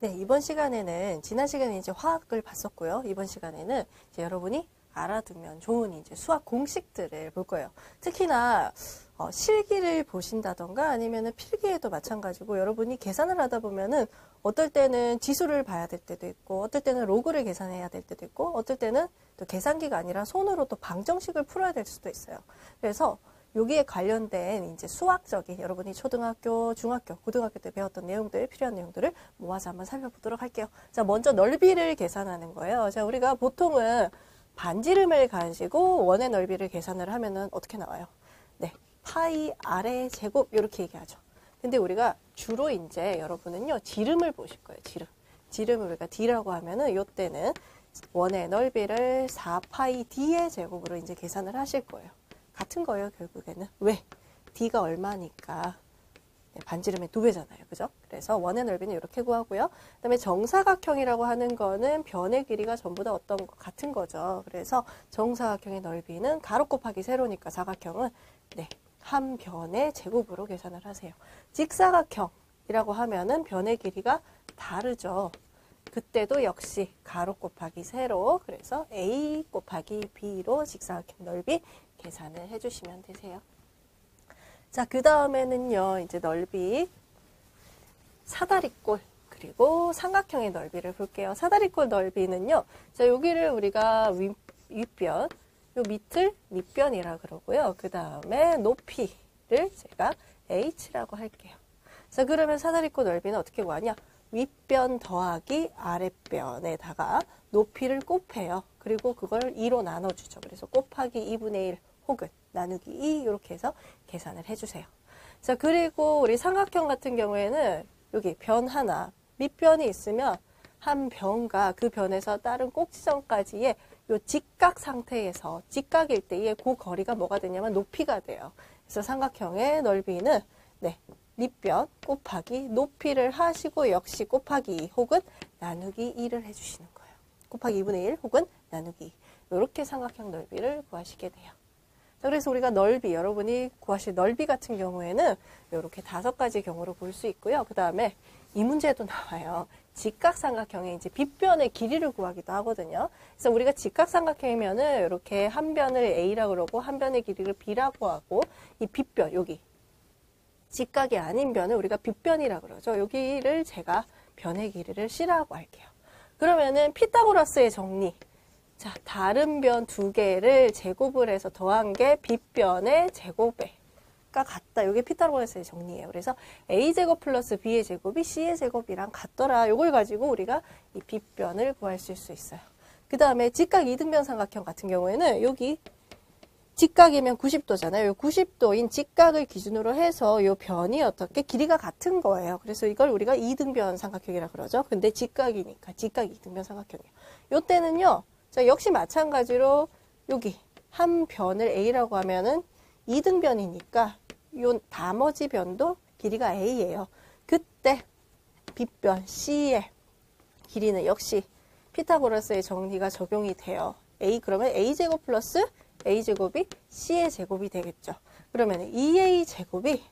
네, 이번 시간에는 지난 시간에 이제 화학을 봤었고요. 이번 시간에는 이제 여러분이 알아두면 좋은 이제 수학 공식들을 볼 거예요. 특히나 실기를 보신다던가 아니면은 필기에도 마찬가지고 여러분이 계산을 하다 보면은 어떨 때는 지수를 봐야 될 때도 있고 어떨 때는 로그를 계산해야 될 때도 있고 어떨 때는 또 계산기가 아니라 손으로 또 방정식을 풀어야 될 수도 있어요. 그래서 여기에 관련된 이제 수학적인 여러분이 초등학교, 중학교, 고등학교 때 배웠던 내용들, 필요한 내용들을 모아서 한번 살펴보도록 할게요. 자, 먼저 넓이를 계산하는 거예요. 자, 우리가 보통은 반지름을 가지고 원의 넓이를 계산을 하면은 어떻게 나와요? 네, 파이 R의 제곱 이렇게 얘기하죠. 근데 우리가 주로 이제 여러분은요, 지름을 보실 거예요. 지름을 우리가 D라고 하면은 이때는 원의 넓이를 4파이 D의 제곱으로 이제 계산을 하실 거예요. 같은 거예요, 결국에는. 왜? D가 얼마니까 반지름의 2배잖아요. 그죠? 그래서 원의 넓이는 이렇게 구하고요. 그 다음에 정사각형이라고 하는 거는 변의 길이가 전부 다 어떤 거 같은 거죠. 그래서 정사각형의 넓이는 가로 곱하기 세로니까 사각형은 네, 한 변의 제곱으로 계산을 하세요. 직사각형이라고 하면은 변의 길이가 다르죠. 그때도 역시 가로 곱하기 세로, 그래서 A 곱하기 B로 직사각형 넓이 계산을 해주시면 되세요. 자, 그 다음에는요, 이제 넓이, 사다리꼴, 그리고 삼각형의 넓이를 볼게요. 사다리꼴 넓이는요, 자, 여기를 우리가 윗변, 요 밑을 밑변이라 그러고요. 그 다음에 높이를 제가 H라고 할게요. 자, 그러면 사다리꼴 넓이는 어떻게 구하냐? 윗변 더하기 아랫변에다가 높이를 곱해요. 그리고 그걸 2로 나눠주죠. 그래서 곱하기 2분의 1 혹은 나누기 2 이렇게 해서 계산을 해주세요. 자, 그리고 우리 삼각형 같은 경우에는 여기 변 하나, 밑변이 있으면 한 변과 그 변에서 다른 꼭지점까지의 요 직각 상태에서 직각일 때의 그 거리가 뭐가 되냐면 높이가 돼요. 그래서 삼각형의 넓이는 네, 밑변 곱하기 높이를 하시고 역시 곱하기 2 혹은 나누기 2를 해주시는 거예요. 곱하기 2분의 1 혹은 나누기 2. 이렇게 삼각형 넓이를 구하시게 돼요. 자, 그래서 우리가 넓이, 여러분이 구하실 넓이 같은 경우에는 이렇게 5가지 경우로 볼 수 있고요. 그 다음에 이 문제도 나와요. 직각삼각형의 이제 빗변의 길이를 구하기도 하거든요. 그래서 우리가 직각삼각형이면은 이렇게 한 변을 A라고 그러고 한 변의 길이를 B라고 하고 이 빗변, 여기 직각이 아닌 변을 우리가 빗변이라고 그러죠. 여기를 제가 변의 길이를 C라고 할게요. 그러면은 피타고라스의 정리. 자, 다른 변 2개를 제곱을 해서 더한 게 빗변의 제곱가 같다. 이게 피타고라스의 정리예요. 그래서 A제곱 플러스 B의 제곱이 C의 제곱이랑 같더라. 이걸 가지고 우리가 이 빗변을 구할 수 있어요. 그 다음에 직각 이등변 삼각형 같은 경우에는 여기 직각이면 90도잖아요. 요 90도인 직각을 기준으로 해서 이 변이 어떻게 길이가 같은 거예요. 그래서 이걸 우리가 이등변 삼각형이라 그러죠. 근데 직각이니까 직각 이등변 삼각형이에요. 요 때는요. 자, 역시 마찬가지로 여기 한 변을 A라고 하면은 이등변이니까 요 나머지 변도 길이가 A예요. 그때 빗변 C의 길이는 역시 피타고라스의 정리가 적용이 돼요. A 그러면 A제곱 플러스 A제곱이 C의 제곱이 되겠죠. 그러면 2A제곱이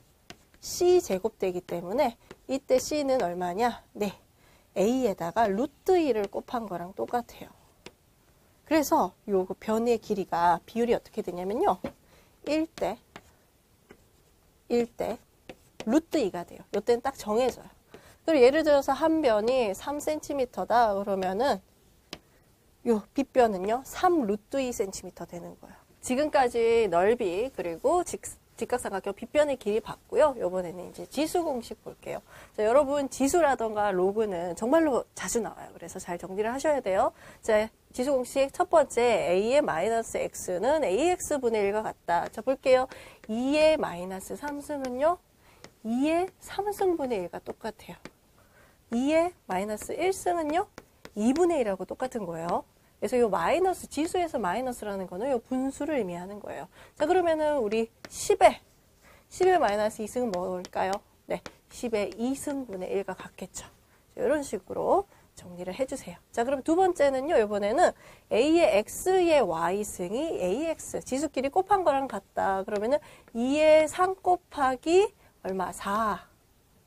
C제곱 되기 때문에 이때 C는 얼마냐? 네, A에다가 루트 2를 곱한 거랑 똑같아요. 그래서 요 변의 길이가 비율이 어떻게 되냐면요. 1대 루트 2가 돼요. 요때는 딱 정해져요. 그리고 예를 들어서 한 변이 3cm다 그러면은 요 빗변은요 3 루트 2cm 되는 거예요. 지금까지 넓이 그리고 직각삼각형 빗변의 길이 봤고요. 요번에는 이제 지수 공식 볼게요. 자, 여러분 지수라던가 로그는 정말로 자주 나와요. 그래서 잘 정리를 하셔야 돼요. 자, 지수 공식 첫 번째 A의 마이너스 X는 AX분의 1과 같다. 자, 볼게요. 2의 마이너스 3승은요. 2의 3승분의 1과 똑같아요. 2의 마이너스 1승은요. 2분의 1하고 똑같은 거예요. 그래서 이 마이너스, 지수에서 마이너스라는 거는 이 분수를 의미하는 거예요. 자, 그러면은 우리 10의 마이너스 2승은 뭘까요? 네, 10의 2승분의 1과 같겠죠. 자, 이런 식으로 정리를 해주세요. 자, 그럼 두 번째는요, 이번에는 A의 X의 Y승이 AX, 지수끼리 곱한 거랑 같다. 그러면은 2의 3 곱하기 얼마? 4.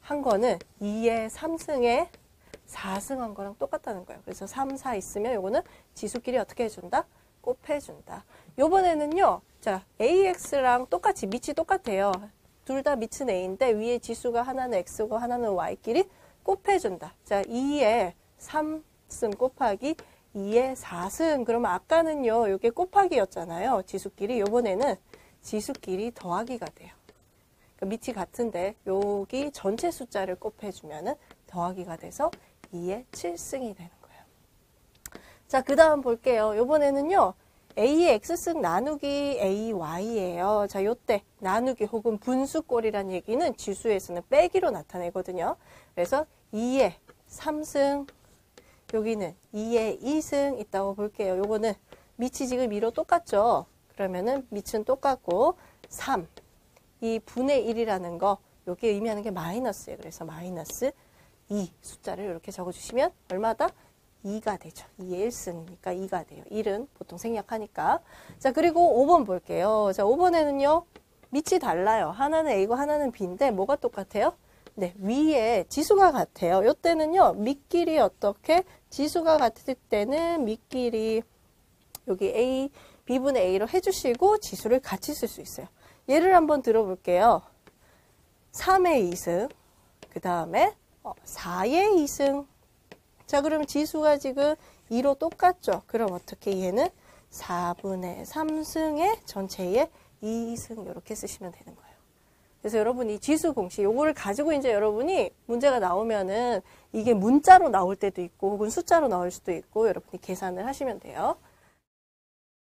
한 거는 2의 3승에 4승 한 거랑 똑같다는 거예요. 그래서 3, 4 있으면 요거는 지수끼리 어떻게 해준다? 곱해준다. 요번에는요, 자, AX랑 똑같이 밑이 똑같아요. 둘 다 밑은 A인데 위에 지수가 하나는 X고 하나는 Y끼리 곱해준다. 자, 2의 3승 곱하기 2의 4승. 그러면 아까는요, 요게 곱하기였잖아요. 지수끼리. 요번에는 지수끼리 더하기가 돼요. 그러니까 밑이 같은데 여기 전체 숫자를 곱해주면은 더하기가 돼서 2의 7승이 되는 거예요. 자, 그 다음 볼게요. 요번에는요, A의 X승 나누기 AY예요. 자, 요때 나누기 혹은 분수꼴이란 얘기는 지수에서는 빼기로 나타내거든요. 그래서 2의 3승, 여기는 2의 2승 있다고 볼게요. 요거는 밑이 지금 2로 똑같죠? 그러면은 밑은 똑같고 3, 이 분의 1이라는 거, 요게 의미하는 게 마이너스예요. 그래서 마이너스 2 숫자를 이렇게 적어주시면 얼마다? 2가 되죠. 2의 1승이니까 2가 돼요. 1은 보통 생략하니까. 자, 그리고 5번 볼게요. 자, 5번에는요, 밑이 달라요. 하나는 A고 하나는 B인데 뭐가 똑같아요? 네, 위에 지수가 같아요. 요때는요, 밑끼리 어떻게? 지수가 같을 때는 밑끼리 여기 A, B분의 A로 해주시고 지수를 같이 쓸 수 있어요. 예를 한번 들어볼게요. 3의 2승, 그 다음에 4의 2승. 자, 그러면 지수가 지금 2로 똑같죠? 그럼 어떻게 얘는 4분의 3승의 전체의 2승 이렇게 쓰시면 되는 거예요. 그래서 여러분이 이 지수 공식, 요거를 가지고 이제 여러분이 문제가 나오면은 이게 문자로 나올 때도 있고 혹은 숫자로 나올 수도 있고 여러분이 계산을 하시면 돼요.